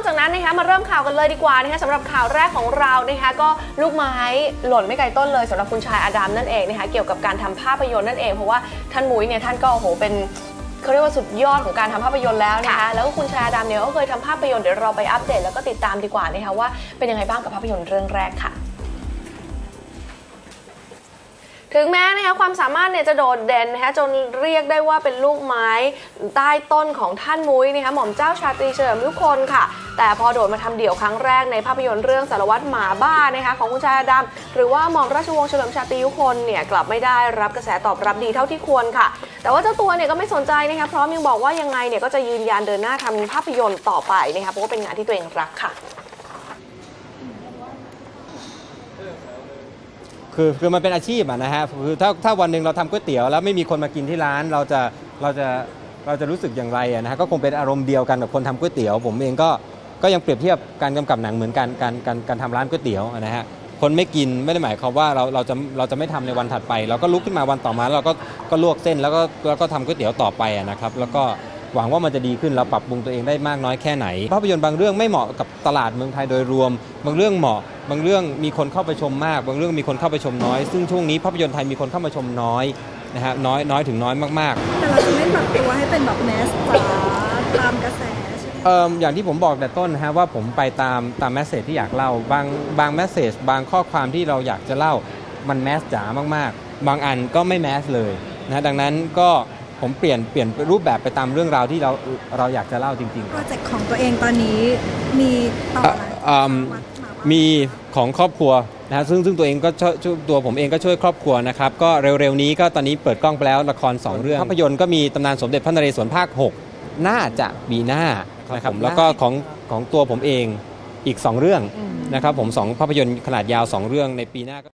จากนั้นนะคะมาเริ่มข่าวกันเลยดีกว่านะคะสำหรับข่าวแรกของเรานะคะก็ลูกไม้หล่นไม่ไกลต้นเลยสำหรับคุณชายอาดัมนั่นเองนะคะเกี่ยวกับการทำภาพยนตร์นั่นเองเพราะว่าท่านมุ้ยเนี่ยท่านก็โอ้โหเป็นเขาเรียกว่าสุดยอดของการทำภาพยนตร์แล้วนะคะแล้วก็คุณชายอาดัมเนี่ยก็เคยทำภาพยนตร์เดี๋ยวเราไปอัปเดตแล้วก็ติดตามดีกว่านะคะว่าเป็นยังไงบ้างกับภาพยนตร์เรื่องแรกค่ะถึงแม้นะคะความสามารถเนี่ยจะโดดเด่นนะคะจนเรียกได้ว่าเป็นลูกไม้ใต้ต้นของท่านมุ้ยนะคะหม่อมเจ้าชาตรีเฉลิมยุคนค่ะแต่พอโดดมาทำเดี่ยวครั้งแรกในภาพยนตร์เรื่องสารวัตรหมาบ้านะคะของคุณชายอาดัมหรือว่าหม่อมราชวงศ์เฉลิมชาตรียุคนเนี่ยกลับไม่ได้รับกระแสตอบรับดีเท่าที่ควรค่ะแต่ว่าเจ้าตัวเนี่ยก็ไม่สนใจนะคะพร้อมยังบอกว่ายังไงเนี่ยก็จะยืนยันเดินหน้าทำภาพยนตร์ต่อไปนะคะเพราะว่าเป็นงานที่ตัวเองรักค่ะคือมันเป็นอาชีพนะฮะคือถ้าวันหนึ่งเราทำก๋วยเตี๋ยวแล้วไม่มีคนมากินที่ร้านเราจะรู้สึกอย่างไรนะฮะก็คงเป็นอารมณ์เดียวกันกับคนทำก๋วยเตี๋ยวผมเองก็ยังเปรียบเทียบการกำกับหนังเหมือนการทำร้านก๋วยเตี๋ยวนะฮะคนไม่กินไม่ได้หมายความว่าเราจะไม่ทำในวันถัดไปเราก็ลุกขึ้นมาวันต่อมาเราก็ลวกเส้นแล้วก็ทำก๋วยเตี๋ยวต่อไปนะครับแล้วก็หวังว่ามันจะดีขึ้นเราปรับปรุงตัวเองได้มากน้อยแค่ไหนภาพยนตร์บางเรื่องไม่เหมาะกับตลาดเมืองไทยโดยรวมบางเรื่องเหมาะบางเรื่องมีคนเข้าไปชมมากบางเรื่องมีคนเข้าไปชมน้อยซึ่งช่วงนี้ภาพยนตร์ไทยมีคนเข้ามาชมน้อยนะฮะน้อยถึงน้อยมากๆแต่เราจะไม่ปรับตัวให้เป็นแบบแมสจ๋าตามกระแสใช่ไหมอย่างที่ผมบอกแต่ต้นนะฮะว่าผมไปตามแมสเซจที่อยากเล่าบางแมสเซจบางข้อความที่เราอยากจะเล่ามันแมสจ๋ามากๆบางอันก็ไม่แมสเลยนะดังนั้นก็ผมเปลี่ยนรูปแบบไปตามเรื่องราวที่เราอยากจะเล่าจริงๆโปรเจกต์ของตัวเองตอนนี้มีต่อมีของครอบครัวนะฮะซึ่งตัวเองก็ตัวผมเองก็ช่วยครอบครัวนะครับก็เร็วๆนี้ก็ตอนนี้เปิดกล้องไปแล้วละคร2เรื่องภาพยนตร์ก็มีตำนานสมเด็จพระนเรศวรภาค6น่าจะปีหน้านะครับแล้วก็ของตัวผมเองอีก2เรื่องนะครับผม2ภาพยนตร์ขนาดยาว2เรื่องในปีหน้า